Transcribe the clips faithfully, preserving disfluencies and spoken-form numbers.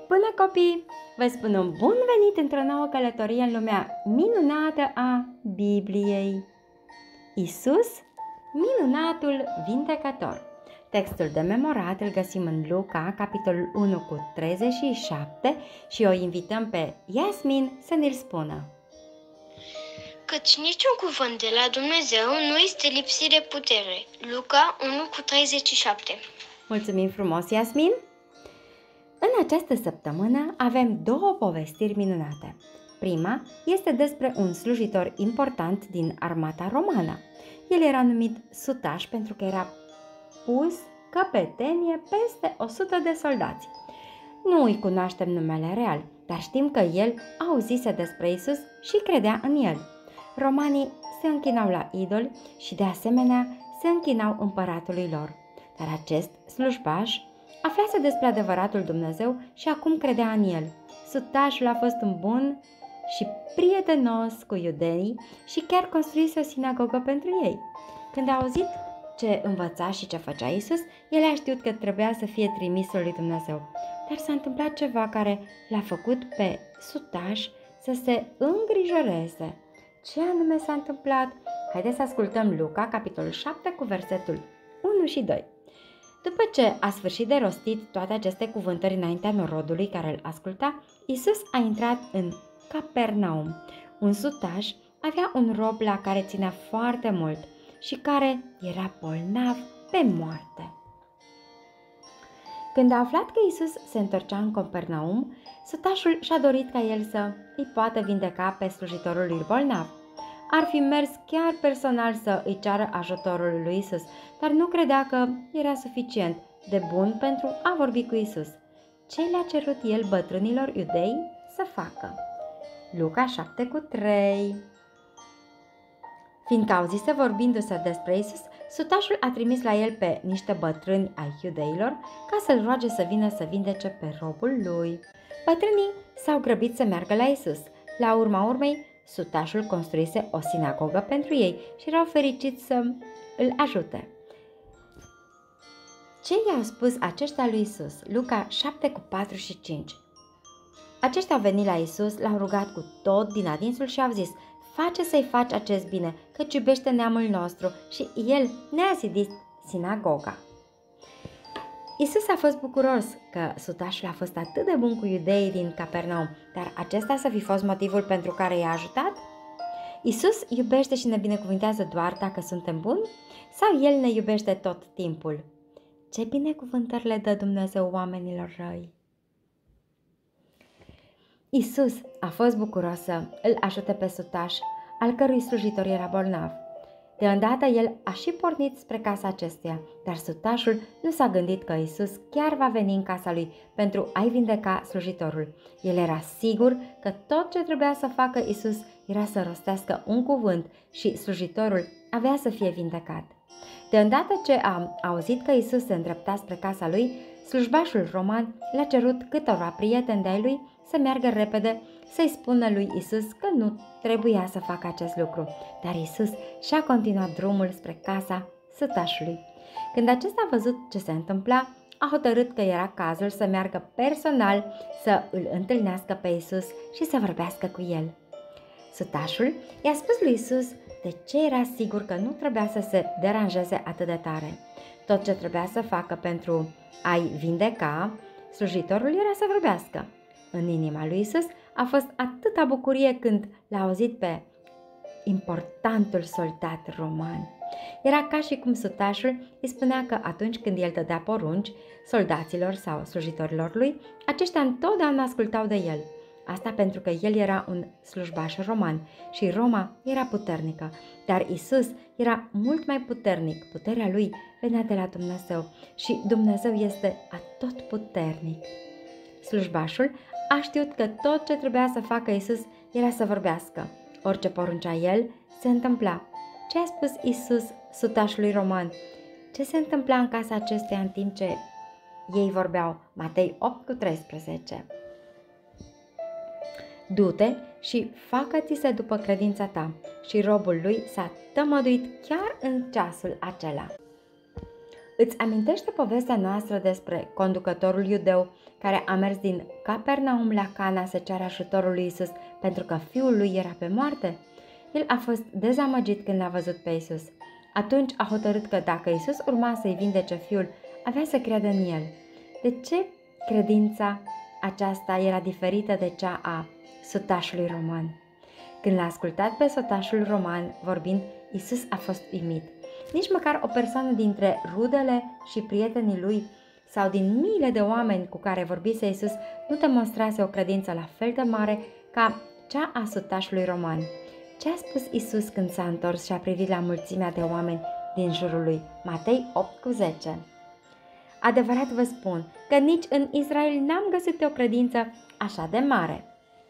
Bună copii! Vă spun un bun venit într-o nouă călătorie în lumea minunată a Bibliei. Isus, minunatul vindecător. Textul de memorat îl găsim în Luca, capitolul unu cu treizeci și șapte și o invităm pe Iasmin să ne-l spună. Căci niciun cuvânt de la Dumnezeu nu este lipsit de putere. Luca unu cu treizeci și șapte. Mulțumim frumos, Iasmin! În această săptămână avem două povestiri minunate. Prima este despre un slujitor important din armata romană. El era numit sutaș pentru că era pus căpetenie peste o sută de soldați. Nu îi cunoaștem numele real, dar știm că el auzise despre Isus și credea în el. Romanii se închinau la idoli și de asemenea se închinau împăratului lor. Dar acest slujbaș aflase despre adevăratul Dumnezeu și acum credea în el. Sutașul a fost un bun și prietenos cu iudeii și chiar construise o sinagogă pentru ei. Când a auzit ce învăța și ce făcea Isus, el a știut că trebuia să fie trimisul lui Dumnezeu. Dar s-a întâmplat ceva care l-a făcut pe sutaș să se îngrijoreze. Ce anume s-a întâmplat? Haideți să ascultăm Luca, capitolul șapte, cu versetul unu și doi. După ce a sfârșit de rostit toate aceste cuvântări înaintea norodului care îl asculta, Isus a intrat în Capernaum. Un sutaș avea un rob la care ținea foarte mult și care era bolnav pe moarte. Când a aflat că Isus se întorcea în Capernaum, sutașul și-a dorit ca el să îi poată vindeca pe slujitorul lui bolnav. Ar fi mers chiar personal să îi ceară ajutorul lui Isus, dar nu credea că era suficient de bun pentru a vorbi cu Isus. Ce le-a cerut el bătrânilor iudei să facă? Luca șapte cu trei. Fiindcă auzise vorbindu-se despre Isus, sutașul a trimis la el pe niște bătrâni ai iudeilor ca să-l roage să vină să vindece pe robul lui. Bătrânii s-au grăbit să meargă la Isus. La urma urmei, sutașul construise o sinagogă pentru ei și erau fericiți să îl ajute. Ce i-au spus aceștia lui Isus? Luca șapte cu patru și cinci. Aceștia au venit la Isus, l-au rugat cu tot din adinsul și au zis: face să-i faci acest bine, căci iubește neamul nostru și el ne-a zidit sinagoga. Isus a fost bucuros că sutașul a fost atât de bun cu iudeii din Capernaum, dar acesta să fi fost motivul pentru care i-a ajutat? Isus iubește și ne binecuvintează doar dacă suntem buni? Sau El ne iubește tot timpul? Ce binecuvântări le dă Dumnezeu oamenilor răi! Isus a fost bucuros să îl ajute pe sutaș, al cărui slujitor era bolnav. De îndată el a și pornit spre casa acestuia, dar sutașul nu s-a gândit că Isus chiar va veni în casa lui pentru a-i vindeca slujitorul. El era sigur că tot ce trebuia să facă Isus era să rostească un cuvânt și slujitorul avea să fie vindecat. De îndată ce a auzit că Isus se îndrepta spre casa lui, slujbașul roman le-a cerut câtorva prieteni de-ai lui să meargă repede să-i spună lui Isus că nu trebuia să facă acest lucru, dar Isus și-a continuat drumul spre casa sutașului. Când acesta a văzut ce se întâmpla, a hotărât că era cazul să meargă personal să îl întâlnească pe Isus și să vorbească cu el. Sutașul i-a spus lui Isus de ce era sigur că nu trebuia să se deranjeze atât de tare. Tot ce trebuia să facă pentru a-i vindeca slujitorul era să vorbească. În inima lui Isus a fost atâta bucurie când l-a auzit pe importantul soldat roman. Era ca și cum sutașul îi spunea că atunci când el dădea porunci soldaților sau slujitorilor lui, aceștia întotdeauna ascultau de el. Asta pentru că el era un slujbaș roman și Roma era puternică, dar Isus era mult mai puternic. Puterea lui venea de la Dumnezeu și Dumnezeu este atotputernic. Slujbașul a știut că tot ce trebuia să facă Isus era să vorbească. Orice poruncea el, se întâmpla. Ce a spus Isus sutașului roman? Ce se întâmpla în casa acestuia în timp ce ei vorbeau? Matei opt cu treisprezece. Du-te și facă-ți se după credința ta. Și robul lui s-a tămăduit chiar în ceasul acela. Îți amintește povestea noastră despre conducătorul iudeu care a mers din Capernaum la Cana să ceară ajutorul lui Isus pentru că fiul lui era pe moarte? El a fost dezamăgit când l-a văzut pe Isus. Atunci a hotărât că dacă Isus urma să-i vindece fiul, avea să creadă în el. De ce credința aceasta era diferită de cea a sutașului roman? Când l-a ascultat pe sutașul roman vorbind, Isus a fost uimit. Nici măcar o persoană dintre rudele și prietenii lui sau din miile de oameni cu care vorbise Isus nu demonstrase o credință la fel de mare ca cea a sutașului roman. Ce a spus Isus când s-a întors și a privit la mulțimea de oameni din jurul lui? Matei opt cu zece. Adevărat vă spun că nici în Israel n-am găsit o credință așa de mare.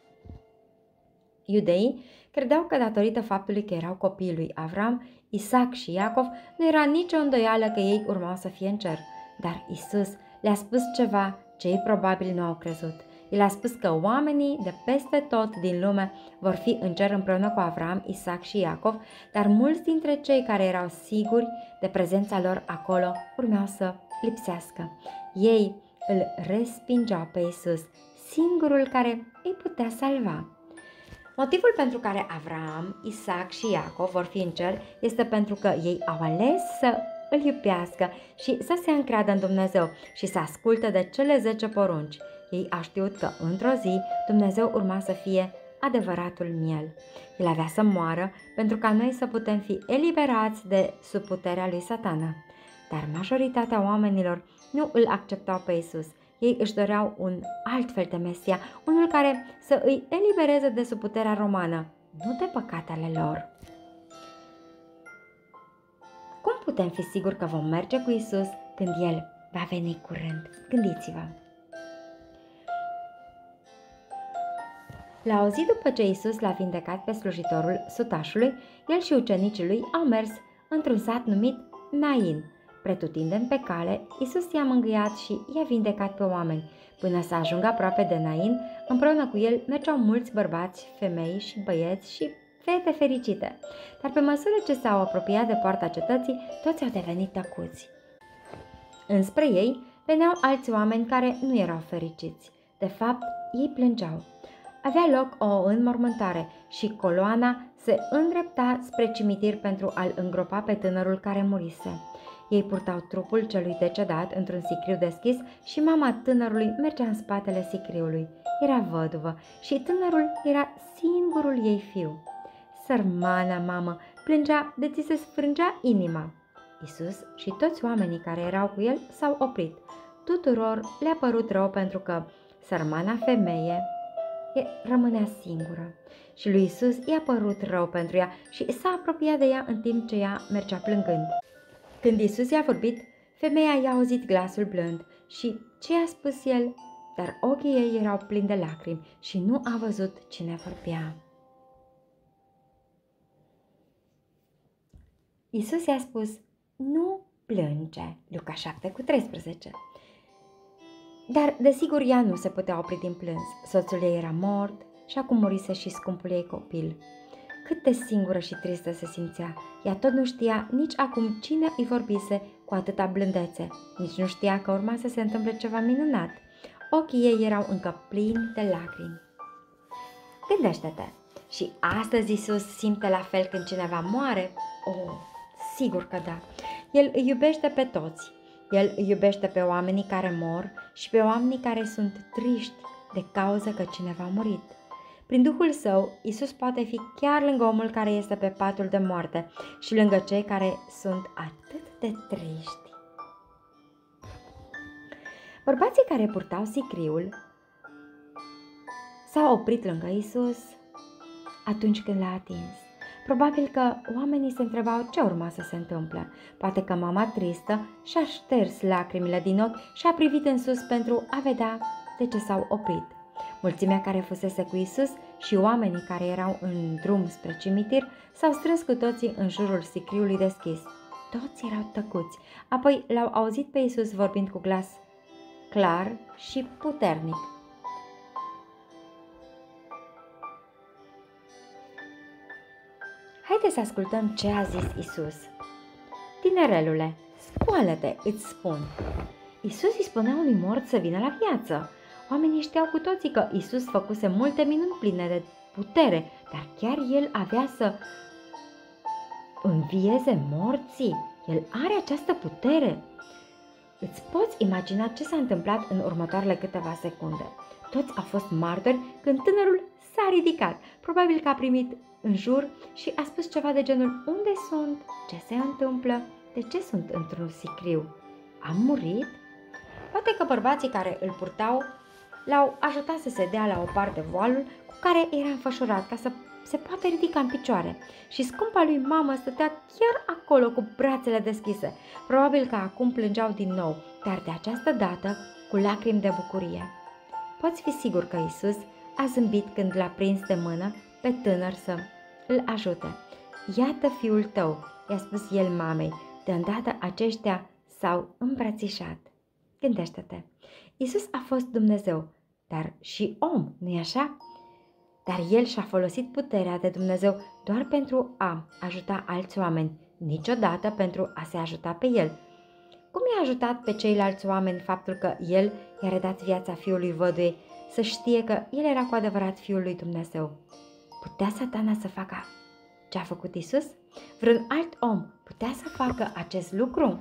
Iudeii credeau că datorită faptului că erau copiii lui Avram, Isaac și Iacov, nu era nicio îndoială că ei urmau să fie în cer. Dar Isus le-a spus ceva ce ei probabil nu au crezut. El a spus că oamenii de peste tot din lume vor fi în cer împreună cu Avram, Isaac și Iacov, dar mulți dintre cei care erau siguri de prezența lor acolo urmeau să lipsească. Ei îl respingeau pe Isus, singurul care îi putea salva. Motivul pentru care Avram, Isaac și Iacov vor fi în cer este pentru că ei au ales să îl iubească și să se încreadă în Dumnezeu și să asculte de cele zece porunci. Ei au știut că într-o zi Dumnezeu urma să fie adevăratul miel. El avea să moară pentru ca noi să putem fi eliberați de sub puterea lui Satana. Dar majoritatea oamenilor nu îl acceptau pe Isus. Ei își doreau un alt fel de Mesia, unul care să îi elibereze de sub puterea romană, nu de păcatele lor. Cum putem fi siguri că vom merge cu Isus când El va veni curând? Gândiți-vă! La o zi după ce Isus l-a vindecat pe slujitorul sutașului, el și ucenicii lui au mers într-un sat numit Nain. Pretutindeni pe cale, Isus i-a mângâiat și i-a vindecat pe oameni. Până să ajungă aproape de Nain, împreună cu el mergeau mulți bărbați, femei și băieți și fete fericite. Dar pe măsură ce s-au apropiat de poarta cetății, toți au devenit tăcuți. Înspre ei veneau alți oameni care nu erau fericiți. De fapt, ei plângeau. Avea loc o înmormântare și coloana se îndrepta spre cimitir pentru a-l îngropa pe tânărul care murise. Ei purtau trupul celui decedat într-un sicriu deschis și mama tânărului mergea în spatele sicriului. Era văduvă și tânărul era singurul ei fiu. Sărmana mamă plângea de ți se sfrângea inima. Isus și toți oamenii care erau cu el s-au oprit. Tuturor le-a părut rău pentru că sărmana femeie rămânea singură. Și lui Isus i-a părut rău pentru ea și s-a apropiat de ea în timp ce ea mergea plângând. Când Isus i-a vorbit, femeia i-a auzit glasul blând și ce i-a spus el, dar ochii ei erau plini de lacrimi și nu a văzut cine vorbea. Isus i-a spus, nu plânge, Luca șapte cu treisprezece. Dar, desigur, ea nu se putea opri din plâns. Soțul ei era mort și acum murise și scumpul ei copil. Cât de singură și tristă se simțea. Ea tot nu știa nici acum cine îi vorbise cu atâta blândețe. Nici nu știa că urma să se întâmple ceva minunat. Ochii ei erau încă plini de lacrimi. Gândește-te, și astăzi Isus simte la fel când cineva moare? Oh, sigur că da. El îi iubește pe toți. El îi iubește pe oamenii care mor și pe oamenii care sunt triști de cauza că cineva a murit. Prin Duhul Său, Isus poate fi chiar lângă omul care este pe patul de moarte și lângă cei care sunt atât de triști. Bărbații care purtau sicriul s-au oprit lângă Isus atunci când l-a atins. Probabil că oamenii se întrebau ce urma să se întâmple. Poate că mama tristă și-a șters lacrimile din ochi și a privit în sus pentru a vedea de ce s-au oprit. Mulțimea care fusese cu Isus și oamenii care erau în drum spre cimitir s-au strâns cu toții în jurul sicriului deschis. Toți erau tăcuți. Apoi l-au auzit pe Isus vorbind cu glas clar și puternic. Haideți să ascultăm ce a zis Isus. Tinerelule, Scoală-te, îți spun. Iisus îi spunea unui mort să vină la viață. Oamenii știau cu toții că Iisus făcuse multe minuni pline de putere, dar chiar El avea să învieze morții. El are această putere. Îți poți imagina ce s-a întâmplat în următoarele câteva secunde. Toți au fost martori când tânărul s-a ridicat. Probabil că a primit în jur și a spus ceva de genul: unde sunt? Ce se întâmplă? De ce sunt într-un sicriu? Am murit? Poate că bărbații care îl purtau l-au ajutat să se dea la o parte voalul cu care era înfășurat ca să se poate ridica în picioare. Și scumpa lui mamă stătea chiar acolo cu brațele deschise. Probabil că acum plângeau din nou, dar de această dată cu lacrimi de bucurie. Poți fi sigur că Iisus a zâmbit când l-a prins de mână pe tânăr să îl ajute. Iată fiul tău, i-a spus el mamei. De îndată aceștia s-au îmbrățișat. Gândește-te, Iisus a fost Dumnezeu, dar și om, nu-i așa? Dar El și-a folosit puterea de Dumnezeu doar pentru a ajuta alți oameni, niciodată pentru a se ajuta pe El. Cum i-a ajutat pe ceilalți oameni faptul că El i-a redat viața fiului văduei să știe că El era cu adevărat Fiul lui Dumnezeu? Putea Satana să facă ce a făcut Iisus? Vreun alt om putea să facă acest lucru?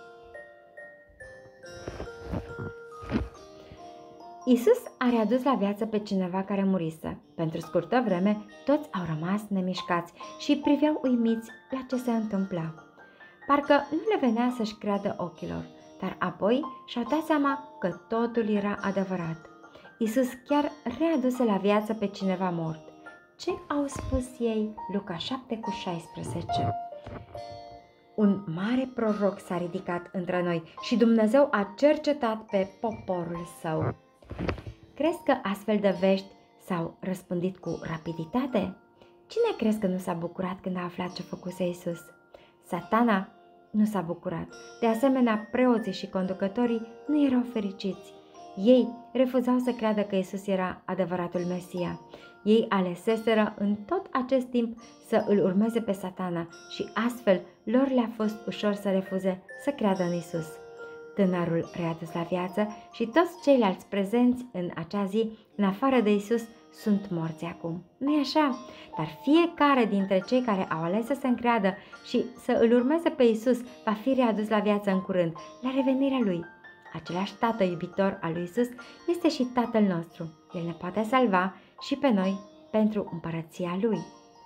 Iisus a readus la viață pe cineva care murise. Pentru scurtă vreme, toți au rămas nemișcați și priveau uimiți la ce se întâmpla. Parcă nu le venea să-și creadă ochilor, dar apoi și-au dat seama că totul era adevărat. Iisus chiar readuse la viață pe cineva mort. Ce au spus ei? Luca șapte cu șaisprezece. Un mare proroc s-a ridicat între noi și Dumnezeu a cercetat pe poporul său. Crezi că astfel de vești s-au răspândit cu rapiditate? Cine crezi că nu s-a bucurat când a aflat ce făcuse Iisus? Satana nu s-a bucurat. De asemenea, preoții și conducătorii nu erau fericiți. Ei refuzau să creadă că Iisus era adevăratul Mesia. Ei aleseseră în tot acest timp să îl urmeze pe Satana și astfel lor le-a fost ușor să refuze să creadă în Iisus. Tânărul readus la viață și toți ceilalți prezenți în acea zi, în afară de Iisus, sunt morți acum. Nu-i așa? Dar fiecare dintre cei care au ales să se încreadă și să îl urmeze pe Iisus va fi readus la viață în curând, la revenirea Lui. Același Tată iubitor al lui Iisus este și Tatăl nostru. El ne poate salva și pe noi pentru împărăția Lui.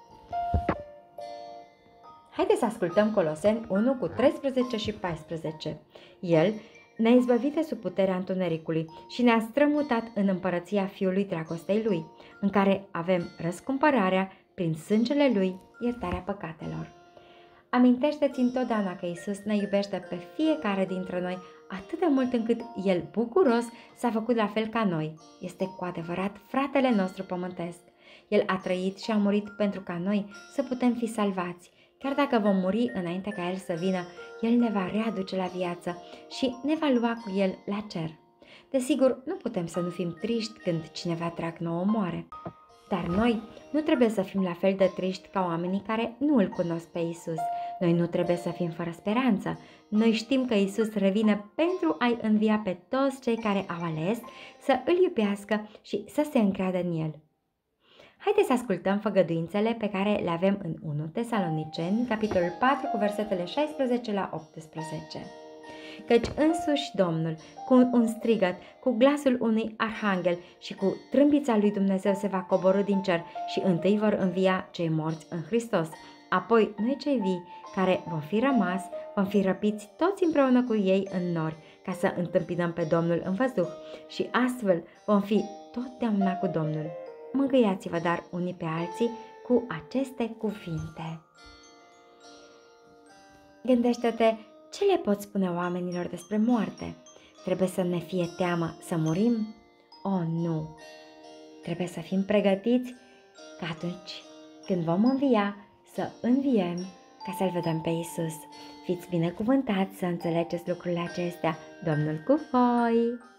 Haideți să ascultăm Coloseni unu cu treisprezece și paisprezece. El ne-a izbăvit de sub puterea întunericului și ne-a strămutat în împărăția Fiului dragostei Lui, în care avem răscumpărarea prin sângele Lui, iertarea păcatelor. Amintește-ți întotdeauna că Iisus ne iubește pe fiecare dintre noi atât de mult încât El, bucuros, s-a făcut la fel ca noi. Este cu adevărat fratele nostru pământesc. El a trăit și a murit pentru ca noi să putem fi salvați. Chiar dacă vom muri înainte ca El să vină, El ne va readuce la viață și ne va lua cu El la cer. Desigur, nu putem să nu fim triști când cineva drag nouă moare. Dar noi nu trebuie să fim la fel de triști ca oamenii care nu îl cunosc pe Iisus. Noi nu trebuie să fim fără speranță. Noi știm că Iisus revine pentru a-i învia pe toți cei care au ales să îl iubească și să se încreadă în El. Haideți să ascultăm făgăduințele pe care le avem în unu Tesaloniceni, capitolul patru, cu versetele șaisprezece la optsprezece. Căci însuși Domnul, cu un strigăt, cu glasul unui arhanghel și cu trâmbița lui Dumnezeu se va coborî din cer și întâi vor învia cei morți în Hristos. Apoi noi cei vii, care vom fi rămas, vom fi răpiți toți împreună cu ei în nori, ca să întâmpinăm pe Domnul în văzduh și astfel vom fi totdeauna cu Domnul. Mângâiați-vă dar unii pe alții cu aceste cuvinte. Gândește-te ce le poți spune oamenilor despre moarte. Trebuie să ne fie teamă să murim? Oh, nu! Trebuie să fim pregătiți ca atunci când vom învia, să înviem ca să-L vedem pe Iisus. Fiți binecuvântați să înțelegeți lucrurile acestea. Domnul cu voi!